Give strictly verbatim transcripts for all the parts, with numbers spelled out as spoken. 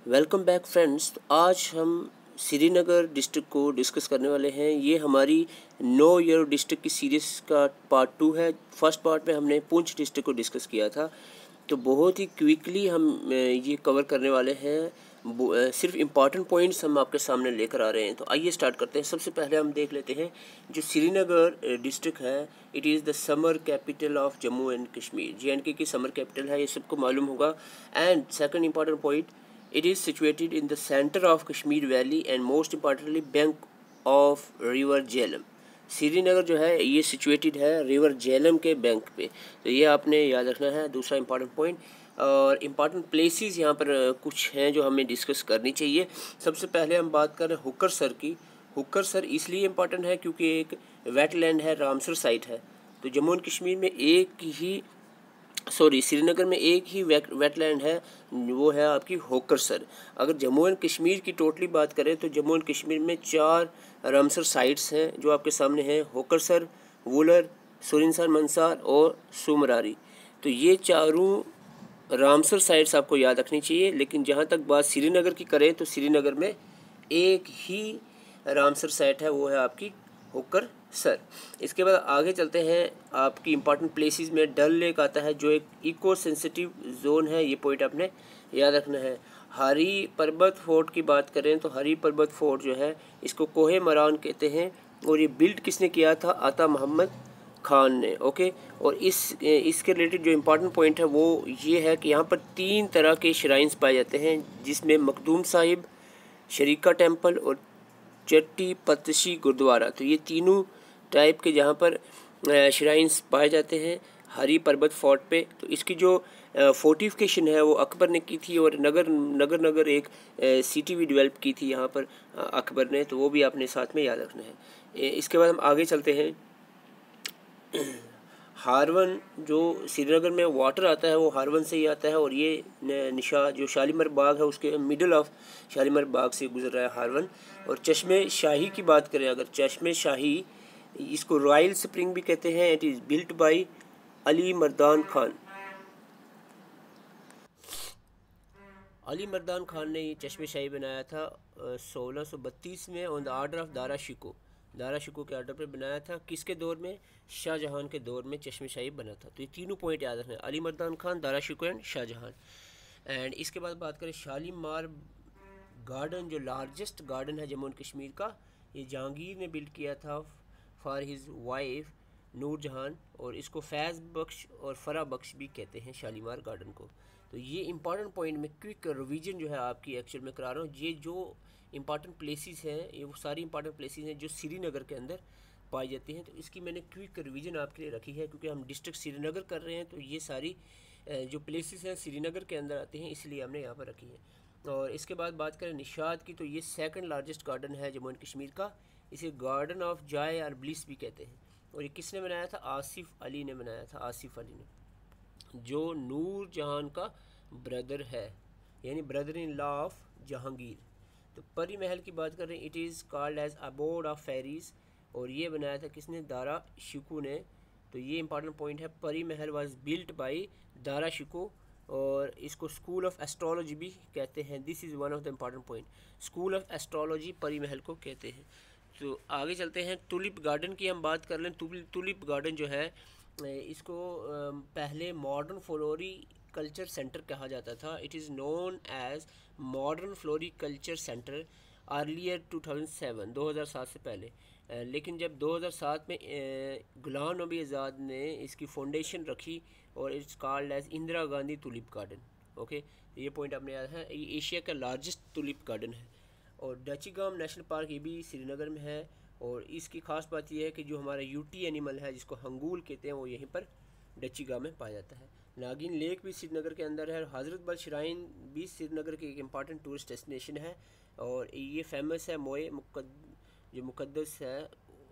Welcome back friends. आज हम Srinagar district को डिस्कस करने वाले हैं। ये हमारी नो ईयर डिस्ट्रिक्ट की सीरीज़ का पार्ट टू है। फर्स्ट पार्ट में हमने पुंछ डिस्ट्रिक्ट को डिस्कस किया था, तो बहुत ही क्विकली हम ये कवर करने वाले हैं। सिर्फ इम्पॉर्टेंट पॉइंट्स हम आपके सामने लेकर आ रहे हैं। तो आइए स्टार्ट करते हैं। सबसे पहले हम देख लेते हैं जो श्रीनगर डिस्ट्रिक्ट है, it is the summer capital of Jammu and Kashmir. J and K की समर कैपिटल है, ये सबको मालूम होगा। And second important point, it is situated in the center of Kashmir Valley and most importantly bank of river Jhelum। Srinagar जो है ये situated है रिवर झेलम के बैंक पे, तो ये आपने याद रखना है। दूसरा इंपॉर्टेंट पॉइंट और इम्पॉर्टेंट प्लेसेस यहाँ पर कुछ हैं जो हमें डिस्कस करनी चाहिए। सबसे पहले हम बात करें हुक्कर सर की। हुक्कर सर इसलिए इम्पॉर्टेंट है क्योंकि एक वेटलैंड है, रामसर साइट है। तो जम्मू एंड कश्मीर में एक ही सॉरी श्रीनगर में एक ही वेटलैंड है, वो है आपकी होकर सर। अगर जम्मू एंड कश्मीर की टोटली बात करें तो जम्मू एंड कश्मीर में चार रामसर साइट्स हैं जो आपके सामने हैं, होकर सर, वुलर, सुरिनसर मंसार और सुमरारी। तो ये चारों रामसर साइट्स आपको याद रखनी चाहिए। लेकिन जहाँ तक बात श्रीनगर की करें तो श्रीनगर में एक ही रामसर साइट है, वो है आपकी होकर सर। इसके बाद आगे चलते हैं। आपकी इंपॉर्टेंट प्लेसेस में डल लेक आता है जो एक इको सेंसिटिव जोन है, ये पॉइंट आपने याद रखना है। हरी पर्वत फोर्ट की बात करें तो हरी पर्वत फोर्ट जो है इसको कोहे मरान कहते हैं, और ये बिल्ड किसने किया था? आता मोहम्मद खान ने। ओके, और इस इसके रिलेटेड जो इम्पोर्टेंट पॉइंट है वो ये है कि यहाँ पर तीन तरह के श्राइन्स पाए जाते हैं, जिसमें मखदूम साहिब, शरीका टेम्पल और चट्टी पतशी गुरुद्वारा। तो ये तीनों टाइप के जहाँ पर श्राइन्स पाए जाते हैं हरी पर्वत फोर्ट पे। तो इसकी जो फोर्टिफिकेशन है वो अकबर ने की थी, और नगर नगर नगर एक सिटी भी डेवलप की थी यहाँ पर अकबर ने, तो वो भी आपने साथ में याद रखना है। इसके बाद हम आगे चलते हैं। हारवन जो श्रीनगर में वाटर आता है वो हारवन से ही आता है, और ये निशा जो शालीमार बाग है उसके मिडल ऑफ शालीमार बाग से गुजर रहा है हारवन। और चश्मे शाही की बात करें, अगर चश्मे शाही, इसको रॉयल स्प्रिंग भी कहते हैं। It is built by Ali Mardan Khan. Ali Mardan Khan ने ये चश्मे शाही बनाया था सोलह सौ बत्तीस में on the order of Dara Shikoh. Dara Shikoh के ऑर्डर पर बनाया था। किसके दौर में? शाहजहां के दौर में चश्मे शाही बना था। तो ये तीनों पॉइंट याद रखना है, अली मर्दान खान, दारा शिको एंड शाहजहां। एंड इसके बाद बात करें शालीमार गार्डन, जो लार्जेस्ट गार्डन है जम्मू एंड कश्मीर का, ये जहांगीर ने बिल्ड किया था फॉर हिज वाइफ नूरजहान, और इसको फैज़ बख्श और फरा बख्श भी कहते हैं शालीमार गार्डन को। तो ये इंपॉर्टेंट पॉइंट में क्विक रिवीजन जो है आपकी एक्चुअल में करा रहा हूँ। ये जो इंपॉर्टेंट प्लेसेस हैं ये वो सारी इंपॉर्टेंट प्लेसेस हैं जो श्रीनगर के अंदर पाई जाती हैं। तो इसकी मैंने क्विक रिवीजन आपके लिए रखी है, क्योंकि हम डिस्ट्रिक्ट श्रीनगर कर रहे हैं, तो ये सारी जो प्लेसेस हैं श्रीनगर के अंदर आते हैं, इसलिए हमने यहाँ पर रखी है। और इसके बाद बात करें निशात की, तो ये सेकंड लार्जेस्ट गार्डन है जम्मू एंड कश्मीर का। इसे गार्डन ऑफ जॉय और ब्लिस भी कहते हैं। और ये किसने बनाया था? आसिफ अली ने बनाया था, आसिफ अली ने, जो नूर जहान का ब्रदर है, यानी brother in law of Jahangir. तो परी महल की बात करें, it is called as abode of fairies, और ये बनाया था किसने? दारा शिको ने। तो ये इंपॉर्टेंट पॉइंट है, Pari Mahal was built by Dara Shikoh, और इसको स्कूल ऑफ एस्ट्रोलॉजी भी कहते हैं। This is one of the important point, school of astrology Pari Mahal को कहते हैं। तो आगे चलते हैं। टुलिप गार्डन की हम बात कर लें। टुलिप गार्डन जो है इसको पहले मॉडर्न फ्लोरी कल्चर सेंटर कहा जाता था। It is known as modern floriculture centre earlier two thousand seven, दो हज़ार सात से पहले। लेकिन जब दो हज़ार सात में गुलाम नबी आज़ाद ने इसकी फाउंडेशन रखी, और it's called as Indira Gandhi tulip garden. Okay, ये पॉइंट आपने याद है। ये एशिया का लार्जेस्ट टुलिप गार्डन है। और डचीगाम नेशनल पार्क ये भी श्रीनगर में है, और इसकी खास बात यह है कि जो हमारा यूटी एनिमल है जिसको हंगूल कहते हैं वो यहीं पर डचीगाम में पाया जाता है। नागिन लेक भी श्रीनगर के अंदर है। हज़रत बल श्राइन भी श्रीनगर की एक इम्पॉर्टेंट टूरिस्ट डेस्टिनेशन है, और ये फेमस है मोए मुकद जो मुकद्दस है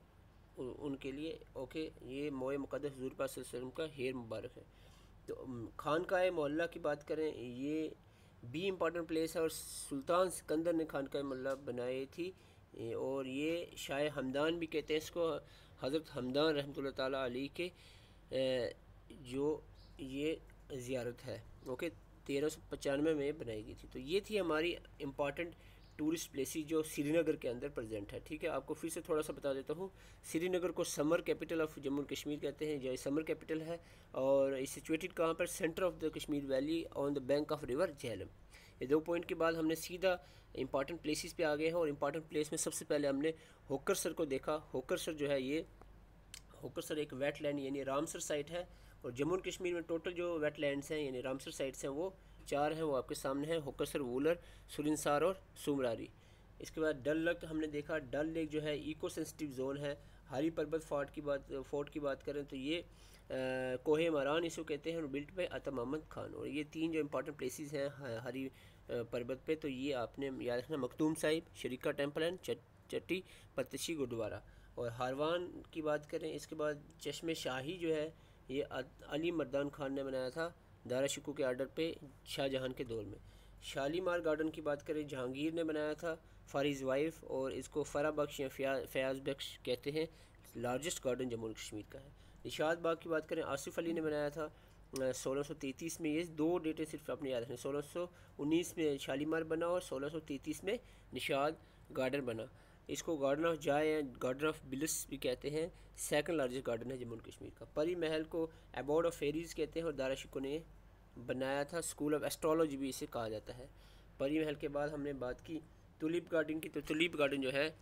उनके लिए। ओके, ये मोए मुकद्दस हुज़ूर पाक सल्लल्लाहु अलैहि वसल्लम का हेर मुबारक है। तो खानकाए मोहल्ला की बात करें, ये भी इम्पॉर्टेंट प्लेस है, और सुल्तान सिकंदर ने खानकाए मोहल्ला बनाई थी, और ये शाह हमदान भी कहते हैं इसको, हज़रत हमदान रहमतुल्लाह ताला अलैह के जो ये ज़ियारत है। ओके, तेरह सौ पचानवे में बनाई गई थी। तो ये थी हमारी इम्पॉर्टेंट टूरिस्ट प्लेसेस जो श्रीनगर के अंदर प्रेजेंट है। ठीक है, आपको फिर से थोड़ा सा बता देता हूँ। श्रीनगर को summer capital of Jammu and Kashmir कहते हैं, जो समर कैपिटल है, और इस सिचुएटेड कहाँ पर, centre of the Kashmir valley on the bank of river Jhelum. ये दो पॉइंट के बाद हमने सीधा इंपॉर्टेंट प्लेसेस पे आ गए हैं, और इंपॉर्टेंट प्लेस में सबसे पहले हमने होकरसर को देखा। होकरसर जो है, ये होकरसर एक वेटलैंड यानी रामसर साइट है, और जम्मू एंड कश्मीर में टोटल जो वेटलैंड्स हैं यानी रामसर साइट्स हैं वो चार हैं, वो आपके सामने हैं, होकरसर, वूलर, सुरिनसार और सुमरारी। इसके बाद डल लेक हमने देखा। डल लेक जो है इको सेंसिटिव जोन है। हरी पर्वत फोर्ट की बात फोर्ट की बात करें तो ये कोहे मरान इसको कहते हैं, और बिल्ट बाय अता मोहम्मद खान। और ये तीन जो इंपॉर्टेंट प्लेसेस हैं हरी पर्वत पे, तो ये आपने याद रखना, मखदूम साहिब, शरीका टेम्पल एंड चट्टी पतशी गुरुद्वारा। और हारवान की बात करें, इसके बाद चश्मे शाही जो है ये अली मर्दान खान ने बनाया था दारा शिकोह के आर्डर पे शाहजहां के दौर में। शालीमार गार्डन की बात करें, जहांगीर ने बनाया था फारिज वाइफ, और इसको फरा बख्श या फयाज बख्श कहते हैं। लार्जेस्ट गार्डन जम्मू कश्मीर का है। निशात बाग की बात करें, आसिफ अली ने बनाया था सोलह सौ तैंतीस में। ये दो डेटे सिर्फ आपने याद रखें, सोलह सौ उन्नीस में शालीमार बना और सोलह सौ तैंतीस में निशात गार्डन बना। इसको गार्डन ऑफ जाय या गार्डन ऑफ बिलिस भी कहते हैं। सेकंड लार्जेस्ट गार्डन है जम्मू कश्मीर का। परी महल को अबोर्ड ऑफ फेरीज कहते हैं, और दारा शिकोह ने बनाया था। स्कूल ऑफ एस्ट्रोलॉजी भी इसे कहा जाता है। परी महल के बाद हमने बात की टुलिप गार्डन की। तो टुलिप गार्डन जो है,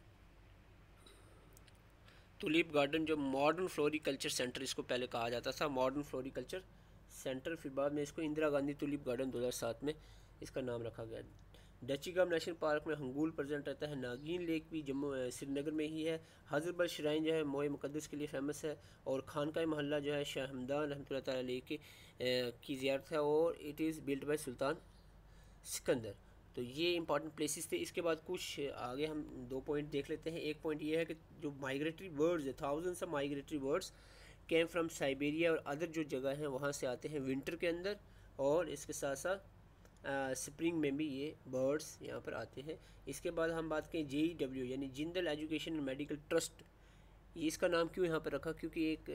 टुलिप गार्डन जो मॉडर्न फ्लोरिकल्चर सेंटर इसको पहले कहा जाता था, मॉडर्न फ्लोरिकल्चर सेंटर, फिर बाद में इसको इंदिरा गांधी टुलिप गार्डन दो हज़ार सात में इसका नाम रखा गया। डचीगाम नेशनल पार्क में हंगूल प्रेजेंट रहता है। नागीन लेक भी जम्मू श्रीनगर में ही है। हजरतबल श्राइन जो है मोए मुकद्दस के लिए फेमस है, और खानका महल्ला जो है शाह हमदान रहमतुल्लाह तआला अलैह के की ज़ियारत है, और it is built by Sultan Sikandar. तो ये इंपॉर्टेंट प्लेसेस थे। इसके बाद कुछ आगे हम दो पॉइंट देख लेते हैं। एक पॉइंट ये है कि जो माइग्रेटरी बर्ड्स है, thousands of migratory birds came from Siberia और अदर जो जगह हैं वहाँ से आते हैं विंटर के अंदर, और इसके साथ साथ स्प्रिंग में भी ये बर्ड्स यहाँ पर आते हैं। इसके बाद हम बात करें जे ई डब्ल्यू यानी Jindal education and medical trust. ये इसका नाम क्यों यहाँ पर रखा, क्योंकि एक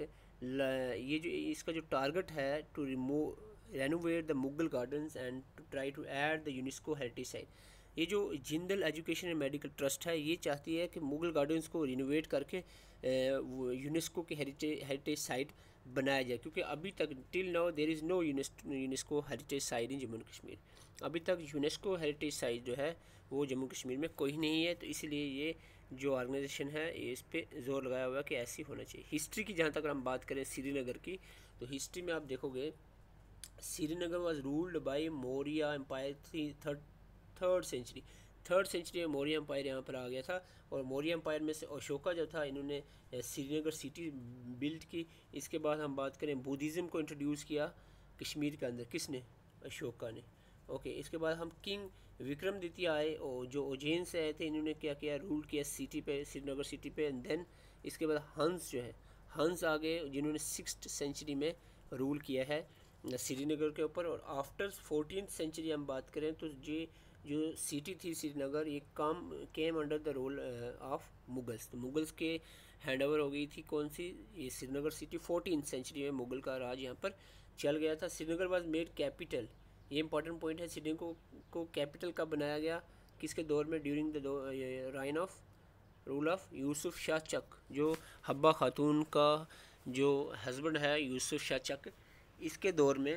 ये जो इसका जो टारगेट है to remove renovate the Mughal gardens and to try to add the UNESCO heritage site. ये जो Jindal education and medical trust है ये चाहती है कि मुगल गार्डन्स को रिनोवेट करके यूनेस्को के हेरिटेज हेरिटेज साइट बनाया जाए, क्योंकि अभी तक till now there is no UNESCO heritage site in Jammu and Kashmir. अभी तक यूनेस्को हेरिटेज साइट जो है वो जम्मू कश्मीर में कोई नहीं है। तो इसलिए ये जो ऑर्गेनाइजेशन है ये इस पर जोर लगाया हुआ है कि ऐसी होना चाहिए। हिस्ट्री की जहाँ तक हम बात करें श्रीनगर की, तो हिस्ट्री में आप देखोगे Srinagar was ruled by Maurya empire three third third century third century में मौर्य एम्पायर यहाँ पर आ गया था। और मौर्य एम्पायर में से अशोका जो था, इन्होंने श्रीनगर सिटी बिल्ड की। इसके बाद हम बात करें बुद्धिज़्म को इंट्रोड्यूस किया कश्मीर के अंदर, किसने, अशोका ने। ओके, इसके बाद हम किंग विक्रमादित्य आए, और जो उज्जैन से आए थे, इन्होंने क्या किया, रूल किया सिटी पे, श्रीनगर सिटी पे। एंड देन इसके बाद हंस जो है, हंस आ गए जिन्होंने सिक्स्थ सेंचुरी में रूल किया है श्रीनगर के ऊपर। और आफ्टर फोर्टीन सेंचुरी हम बात करें तो ये जो सिटी थी श्रीनगर, ये काम came under the rule of Mughals. तो मुगल्स के हैंड ओवर हो गई थी कौन सी, ये श्रीनगर सिटी। फोर्टीन सेंचुरी में मुगल का राज यहाँ पर चल गया था। श्रीनगर वाज मेड कैपिटल, ये इंपॉर्टेंट पॉइंट है। श्रीनगर को, को कैपिटल कब बनाया गया, किसके दौर में, during the reign of rule of Yusuf Shah Chak, जो हब्बा खातून का जो हस्बैंड है यूसुफ शाह चक, इसके दौर में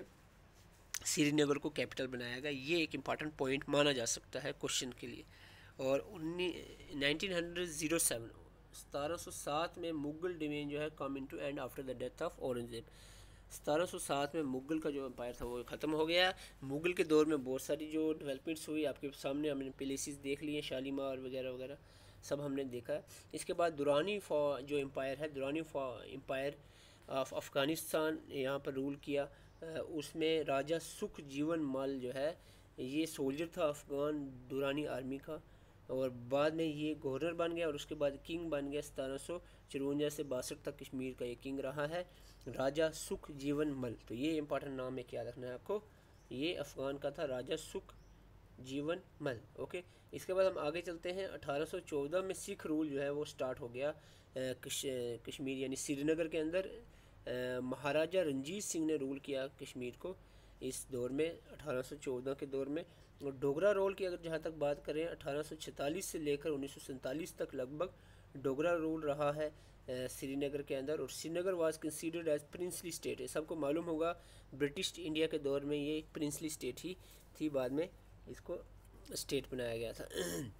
श्रीनगर को कैपिटल बनाया गया। ये एक इम्पॉर्टेंट पॉइंट माना जा सकता है क्वेश्चन के लिए। और नाइनटीन हंड्रेड ज़ीरो सेवन सतारह सौ सात में मुगल डिवीजन जो है come into and after the death of Aurangzeb. सतारह सौ सात में मुगल का जो एम्पायर था वो ख़त्म हो गया। मुगल के दौर में बहुत सारी जो डेवलपमेंट्स हुई, आपके सामने हमने प्लेसेस देख लिए, शालीमार वगैरह वगैरह सब हमने देखा। इसके बाद दुरानी जो एम्पायर है, दुरानी एम्पायर ऑफ अफ़गानिस्तान यहाँ पर रूल किया। उसमें राजा सुख जीवन मल जो है ये सोल्जर था अफ़गान दुरानी आर्मी का, और बाद में ये गवर्नर बन गया, और उसके बाद किंग बन गया। सतारह सौ चौवंजा से बासठ तक कश्मीर का ये किंग रहा है, राजा सुख जीवन मल। तो ये इंपॉर्टेंट नाम है, क्या रखना है आपको, ये अफ़गान का था राजा सुख जीवन मल। ओके, इसके बाद हम आगे चलते हैं। अठारह सौ चौदह में सिख रूल जो है वो स्टार्ट हो गया कश, कश्मीर यानी श्रीनगर के अंदर। महाराजा रंजीत सिंह ने रूल किया कश्मीर को। इस दौर में, अठारह सौ चौदह के दौर में। और डोगरा रोल की अगर जहाँ तक बात करें, अठारह सौ छियालीस से लेकर उन्नीस सौ सैंतालीस तक लगभग डोगरा रूल रहा है श्रीनगर के अंदर। और Srinagar was considered as princely state है। सबको मालूम होगा ब्रिटिश इंडिया के दौर में ये एक प्रिंसली स्टेट ही थी, बाद में इसको स्टेट बनाया गया था।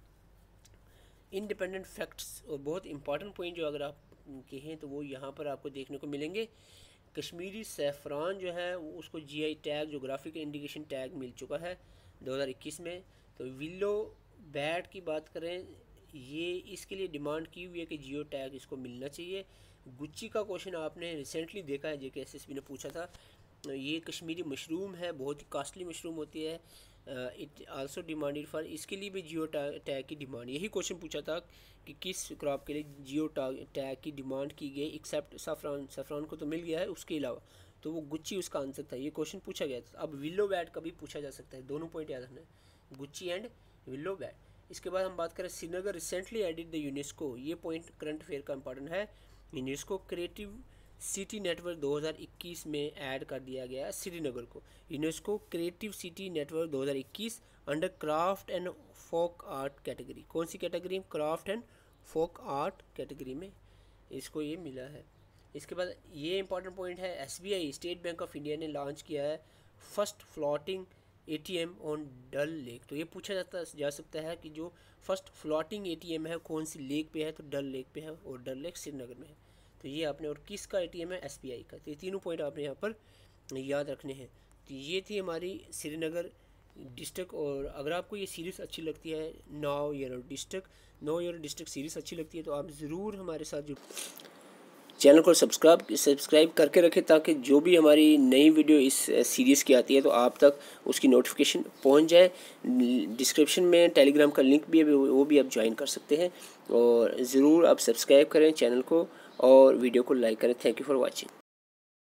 इंडिपेंडेंट फैक्ट्स और बहुत इंपॉर्टेंट पॉइंट जो अगर आप के हैं तो वो यहाँ पर आपको देखने को मिलेंगे। कश्मीरी सैफरान जो है उसको GI tag, geographic indication tag मिल चुका है दो हज़ार इक्कीस में। तो विलो बैट की बात करें, ये इसके लिए डिमांड की हुई है कि जियो टैग इसको मिलना चाहिए। गुच्ची का क्वेश्चन आपने रिसेंटली देखा है, जेके एसएसबी ने पूछा था। ये कश्मीरी मशरूम है, बहुत ही कॉस्टली मशरूम होती है। इट आल्सो डिमांडेड फॉर, इसके लिए भी जियो टैग की डिमांड, यही क्वेश्चन पूछा था कि किस क्रॉप के लिए जियो टैग की डिमांड की गई, एक्सेप्ट सफ़रान। सफ़रान को तो मिल गया है, उसके अलावा तो वो गुच्ची उसका आंसर था। ये क्वेश्चन पूछा गया था। अब विलो बैट का भी पूछा जा सकता है, दोनों पॉइंट याद रखना है, गुच्ची एंड विलो बैट। इसके बाद हम बात करें Srinagar recently added the UNESCO, ये पॉइंट करंट अफेयर का इंपॉर्टेंट है। यूनेस्को क्रिएटिव सिटी नेटवर्क दो हज़ार इक्कीस में ऐड कर दिया गया है श्रीनगर को। यूनेस्को क्रिएटिव सिटी नेटवर्क दो हज़ार इक्कीस under craft and folk art category. कौन सी category? Craft and folk art category में इसको ये मिला है। इसके बाद ये इंपॉर्टेंट पॉइंट है, SBI State Bank of India ने लॉन्च किया है first floating ATM on Dal lake. तो ये पूछा जाता जा सकता है कि जो फर्स्ट फ्लोटिंग एटीएम है कौन सी लेक पे है, तो डल लेक पे है, और डल लेक श्रीनगर में है। तो ये आपने, और किसका एटीएम है? एसबीआई का। तो ये तीनों पॉइंट आपने यहाँ पर याद रखने हैं। तो ये थी हमारी श्रीनगर डिस्ट्रिक्ट। और अगर आपको ये सीरीज़ अच्छी लगती है, now your district know your district series अच्छी लगती है, तो आप ज़रूर हमारे साथ जुड़ चैनल को सब्सक्राइब सब्सक्राइब करके रखें, ताकि जो भी हमारी नई वीडियो इस सीरीज़ की आती है तो आप तक उसकी नोटिफिकेशन पहुंच जाए। डिस्क्रिप्शन में टेलीग्राम का लिंक भी है, वो भी आप ज्वाइन कर सकते हैं। और ज़रूर आप सब्सक्राइब करें चैनल को और वीडियो को लाइक करें। Thank you for watching.